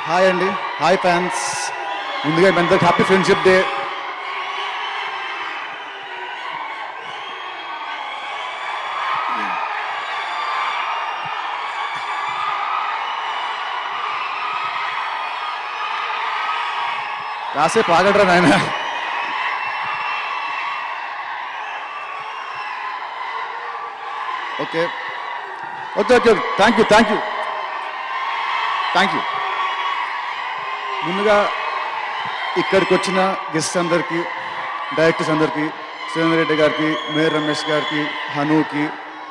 Hi అండి, hi fans. ముందుగా మీ అందరికి హ్యాపీ ఫ్రెండ్షిప్ డే. రాసే పాగడరా నాయన. Okay okay okay thank you thank you thank you. ముందుగా ఇక్కడికి వచ్చిన గెస్ట్ అందరికీ, డైరెక్టర్స్ అందరికీ, సురేంద్ర రెడ్డి గారికి, మేయర్ రమేష్ గారికి, హనుకి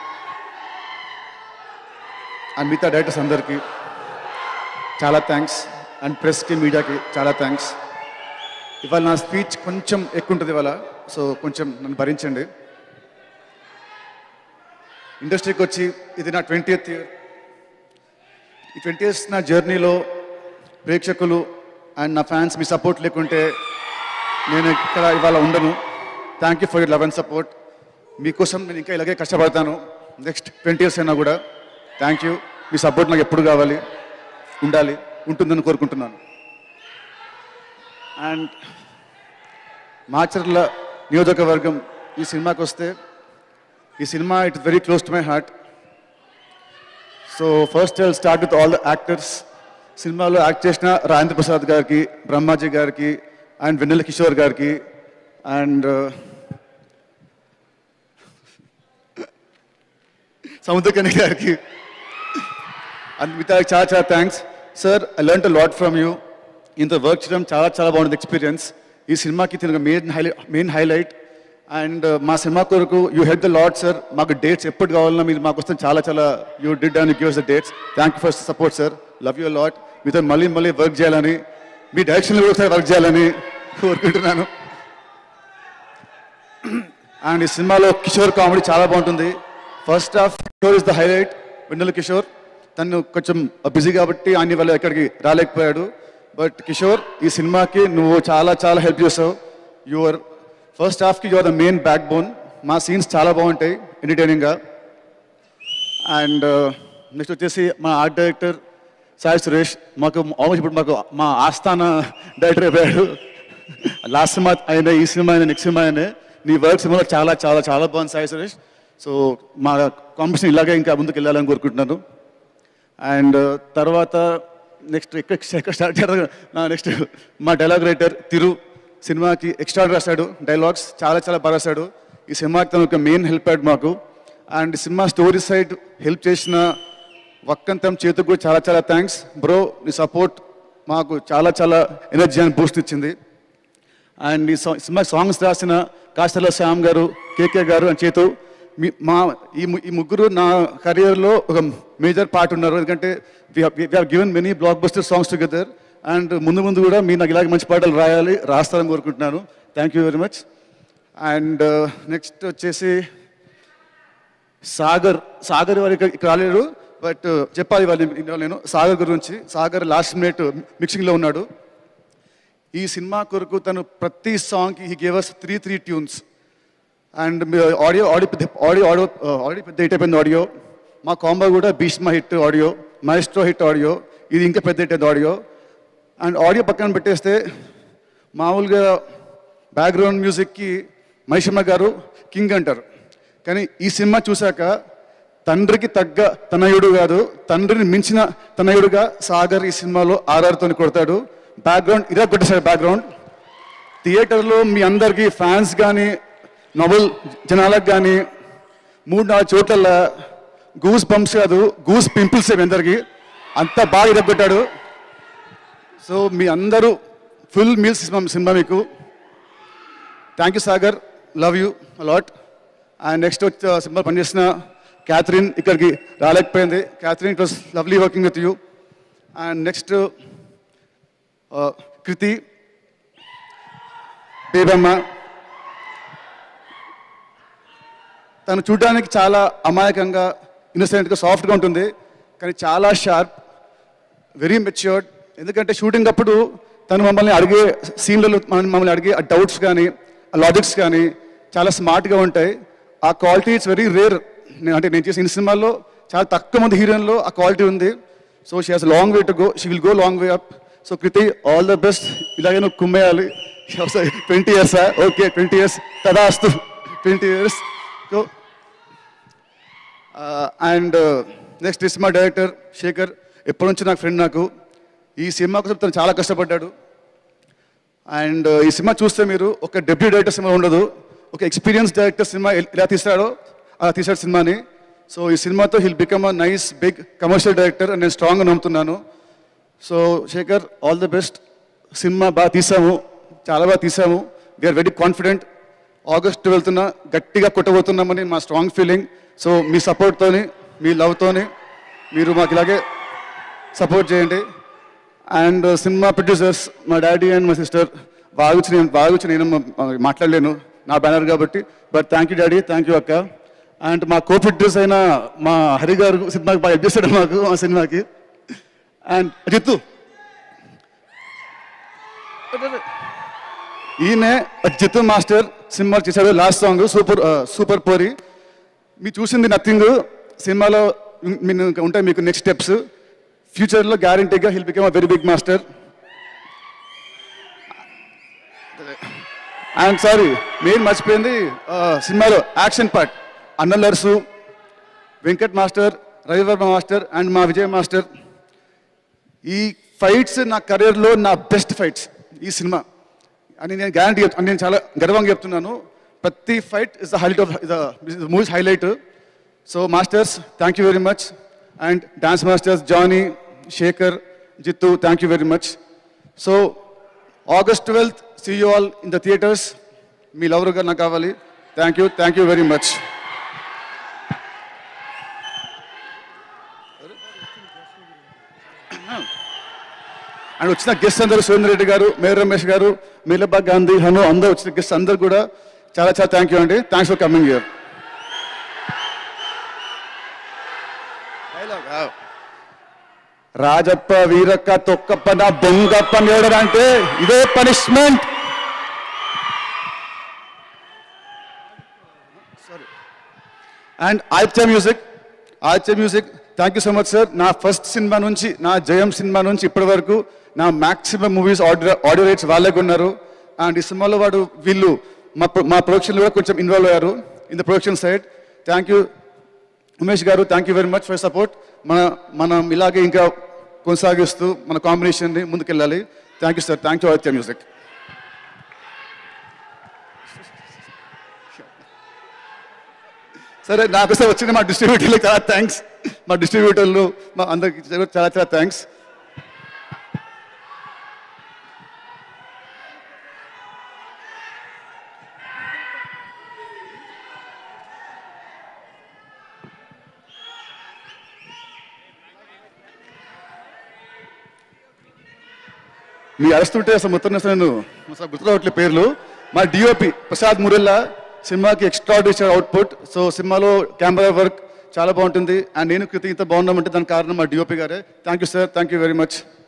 అండ్ మిగతా డైరెక్టర్స్ అందరికీ చాలా థ్యాంక్స్. అండ్ ప్రెస్కి, మీడియాకి చాలా థ్యాంక్స్. ఇవాళ నా స్పీచ్ కొంచెం ఎక్కువ ఉంటుంది ఇవాళ, సో కొంచెం నన్ను భరించండి. ఇండస్ట్రీకి వచ్చి ఇది నా 20th ఇయర్. ఈ 20 years నా జర్నీలో ప్రేక్షకులు అండ్ నా ఫ్యాన్స్ మీ సపోర్ట్ లేకుంటే నేను ఇక్కడ ఇవాళ ఉండను. Thank you for your love and support. మీకోసం నేను ఇంకా ఇలాగే కష్టపడతాను నెక్స్ట్ 20 years అయినా కూడా. Thank you. మీ సపోర్ట్ నాకు ఎప్పుడు కావాలి, ఉండాలి, ఉంటుందని కోరుకుంటున్నాను. అండ్ మాచర్ల నియోజకవర్గం ఈ సినిమాకి వస్తే, ఈ cinema it's very close to my heart. So first I will start with all the actors. సినిమాలో యాక్ట్ చేసిన రాజేంద్ర ప్రసాద్ గారికి, బ్రహ్మాజీ గారికి అండ్ వెన్నెల కిషోర్ గారికి అండ్ సముద్రకని గారికి అండ్ మిగతా చాలా చాలా thanks. Sir, I learn a lot from you. ఇంత వర్క్ చేయడం చాలా చాలా బాగుంటుంది ఎక్స్పీరియన్స్. ఈ సినిమాకి తినగా మెయిన్ హైలైట్. అండ్ మా సినిమా కొరకు you help the lot sir. మాకు డేట్స్ ఎప్పుడు కావాలన్నా మీరు మాకు వస్తే చాలా చాలా you did and give us the dates. Thank you for support sir. Love you lot. మీతో మళ్ళీ వర్క్ చేయాలని, మీ డైరెక్షన్లో కూడా ఒకసారి వర్క్ చేయాలని కోరుకుంటున్నాను. అండ్ ఈ సినిమాలో కిషోర్ కామెడీ చాలా బాగుంటుంది. First half Kishore is the highlight. Vennela Kishore తను కొంచెం బిజీ కాబట్టి అన్ని వల్ల ఎక్కడికి రాలేకపోయాడు. బట్ కిషోర్, ఈ సినిమాకి నువ్వు చాలా చాలా హెల్ప్ చేస్తావు. యువర్ ఫస్ట్ హాఫ్కి your the main backbone. మా సీన్స్ చాలా బాగుంటాయి ఎంటర్టైనింగ్గా. అండ్ నెక్స్ట్ వచ్చేసి మా ఆర్ట్ డైరెక్టర్ సాయి సురేష్. మాకు ఆల్మోస్ట్ ఇప్పుడు మాకు మా ఆస్థాన డైరెక్టర్ అయిపోయాడు. లాస్ట్ సినిమా అయినా, ఈ సినిమా అయినా, నెక్స్ట్ సినిమా అయినా నీ వర్క్ సినిమాలో చాలా చాలా చాలా బాగుంది సాయి సురేష్. సో మా కాంపిటీషన్ ఇలాగే ఇంకా ముందుకు వెళ్ళాలని కోరుకుంటున్నాను. అండ్ తర్వాత నెక్స్ట్ ఎక్కడ స్టార్ట్ చేయాలి, నెక్స్ట్ మా డైలాగ్ రైటర్ తిరు సినిమాకి ఎక్స్ట్రా రాశాడు. డైలాగ్స్ చాలా చాలా బాగా రాశాడు. ఈ సినిమాకి తను ఒక మెయిన్ హెల్ప్ అయ్యాడు మాకు. And cinema story side help చేసిన వక్కంతం చేతుకు కూడా చాలా చాలా థ్యాంక్స్ బ్రో. నీ సపోర్ట్ మాకు చాలా చాలా ఎనర్జీ అని బూస్ట్ ఇచ్చింది. అండ్ ఈ సినిమా సాంగ్స్ రాసిన కాస్తల శ్యామ్ గారు, కేకే గారు అని చేతు, ఈ ముగ్గురు నా కెరియర్లో ఒక మేజర్ పార్ట్ ఉన్నారు. ఎందుకంటే we have given many blockbuster songs together. And ముందు కూడా మీరు నాకు ఇలాగే మంచి పాటలు రాస్తారని కోరుకుంటున్నాను. Thank you very much. And next వచ్చేసి సాగర్ వారికి ఇక్కడ రాలేరు, బట్ చెప్పాలి వాళ్ళు నేను సాగర్ గురించి. సాగర్ లాస్ట్ మినిట్ మిక్సింగ్లో ఉన్నాడు. ఈ సినిమా కొరకు తను ప్రతి సాంగ్కి he gave us 3 tunes. And audio పెద్ద హిట్ అయిపోయింది ఆడియో. మా కాంబో కూడా Bheeshma hit audio, Maestro hit audio, ఇది ఇంకా పెద్ద హిట్ అయింది ఆడియో. అండ్ ఆడియో పక్కన పెట్టేస్తే మామూలుగా బ్యాక్గ్రౌండ్ మ్యూజిక్కి మహిషమ్మ గారు కింగ్ అంటారు. కానీ ఈ సినిమా చూశాక తండ్రికి తగ్గ తనయుడు కాదు, తండ్రిని మించిన తనయుడుగా సాగర్ ఈ సినిమాలో ఆర్ఆర్తో కొడతాడు. బ్యాక్గ్రౌండ్ ఇదే కొట్టేశాడు. బ్యాక్గ్రౌండ్ థియేటర్లో మీ అందరికీ ఫ్యాన్స్ కానీ నవల్ జనాలకు కానీ 3-4 చోట్ల గూస్ బంప్స్ కాదు, గూస్ పింపుల్స్ మీ అందరికీ. అంత బాగా ఇరగొట్టాడు. సో మీ అందరూ ఫుల్ మీల్స్ సినిమా మీకు. Thank you Sagar, love you a lot. And next cinema పనిచేసిన క్యాథరిన్ ఇక్కడికి రాలేకపోయింది. Catherine, it was lovely working with you. And next Krithi, Bebamma. తను చూడడానికి చాలా అమాయకంగా, ఇన్నోసెంట్గా, సాఫ్ట్గా ఉంటుంది. కానీ చాలా షార్ప్, వెరీ మెచ్యూర్డ్. ఎందుకంటే షూటింగ్ అప్పుడు తను మమ్మల్ని అడిగే సీన్లలో మమ్మల్ని అడిగే ఆ డౌట్స్ కానీ, ఆ లాజిక్స్ కానీ చాలా స్మార్ట్గా ఉంటాయి. ఆ క్వాలిటీ ఇట్స్ వెరీ రేర్. అంటే నేను చేసిన సినిమాల్లో చాలా తక్కువ మంది హీరోయిన్లో ఆ క్వాలిటీ ఉంది. So she has long way to go, she will go long way up. So Krithi, all the best. ఇలాగే నువ్వు కుమ్మేయాలి. 20 years, ఓకే, 20 years, తదాస్తు, 20 years. So and next cinema director Shekar, ఎప్పటి నుంచి నాకు ఫ్రెండ్. నాకు ఈ సినిమా కోసం తను చాలా కష్టపడ్డాడు. అండ్ ఈ సినిమా చూస్తే మీరు ఒక డెబ్యూ డైరెక్టర్ సినిమా ఉండదు, ఒక ఎక్స్పీరియన్స్ డైరెక్టర్ సినిమా ఎలా తీస్తాడో అలా తీసాడు సినిమాని. సో ఈ సినిమాతో he'll become a nice big commercial director అని నేను స్ట్రాంగ్గా నమ్ముతున్నాను. So Shekar, all the best. Cinema బాగా తీసాము, చాలా బాగా తీసాము. We are very confident. ఆగస్ట్ 12న గట్టిగా కొట్టబోతున్నామని మా స్ట్రాంగ్ ఫీలింగ్. సో మీ సపోర్ట్తోని, మీ లవ్తోని మీరు మాకు ఇలాగే సపోర్ట్ చేయండి. అండ్ సినిమా ప్రొడ్యూసర్స్, మా డాడీ అండ్ మా సిస్టర్, బాగుచ్చి నేను మాట్లాడలేను, నా బ్యానర్ కాబట్టి. But thank you daddy, thank you అక్క. అండ్ మా కో ప్రొడ్యూసర్ అయిన మా హరి గారు సినిమాకి బాగా హెల్ప్ చేశాడు మాకు, మా సినిమాకి. అండ్ జిత్తు, ఈయనే జిత్తు మాస్టర్ సినిమా చేశాడు. లాస్ట్ సాంగ్ సూపర్ పోరి. మీరు చూసింది నథింగ్. సినిమాలో ఉంటాయి మీకు నెక్స్ట్ స్టెప్స్. ఫ్యూచర్లో గ్యారంటీగా he'll become a very big master. And sorry, main మర్చిపోయింది, సినిమాలో యాక్షన్ పార్ట్ అన్నలర్సు, Venkat master, Ravivarma master and మా విజయ్ మాస్టర్. ఈ ఫైట్స్ నా కెరీర్లో నా బెస్ట్ ఫైట్స్ ఈ సినిమా అని నేను గ్యారంటీ చెప్తాను, నేను చాలా గర్వంగా చెప్తున్నాను. ప్రతి fight is the highlight of the movies highlight. So masters, thank you very much. And dance masters Jani, Shekar, Jithu, thank you very much. So August 12th, see you all in the theaters. మీ లవరుగా నాకు కావాలి. Thank you very much. And వచ్చిన guest అందరూ, సురేందర్ రెడ్డి గారు, mayor Ramesh గారు, మీలబా గాంధీ, హను, అందరూ వచ్చిన గెస్ట్ అందరు కూడా చాలా చాలా థ్యాంక్ యూ అండి. Thanks for coming here. రాజప్ప, వీరక్క, తొక్కప్ప, నా బొంగప్ప నేడంటే ఇదే punishment. And Aditya music, thank you so much sir. నా ఫస్ట్ సినిమా నుంచి, నా జయం సినిమా నుంచి ఇప్పటి వరకు నా మ్యాక్సిమం మూవీస్ ఆడియో రేట్స్ వాళ్ళకు ఉన్నారు. అండ్ ఈ సినిమాలో వీళ్ళు మా ప్రొడక్షన్లో కూడా కొంచెం ఇన్వాల్వ్ అయ్యారు in the production side. Thank you Umesh గారు, thank you very much for support. మనం ఇలాగే ఇంకా కొనసాగిస్తూ మన కాంబినేషన్ని ముందుకెళ్ళాలి. Thank you sir. Thank you Aditya music. సరే, నాకు వచ్చిన మా డిస్ట్రిబ్యూటర్లకు చాలా థ్యాంక్స్. మా డిస్ట్రిబ్యూటర్లు, మా అందరికి చాలా చాలా థ్యాంక్స్. మీ అరుస్తుంటే అసలు మొత్తం నేను గుర్తురావట్లే పేర్లు. మా డిఓపి ప్రసాద్ మురెల్లా సినిమాకి ఎక్స్ట్రాడినరీ అవుట్పుట్. సో సినిమాలో కెమెరా వర్క్ చాలా బాగుంటుంది. అండ్ నేను కృతి ఇంత బాగున్నామంటే దానికి కారణం మా డిఓపి గారే. Thank you sir, thank you very much.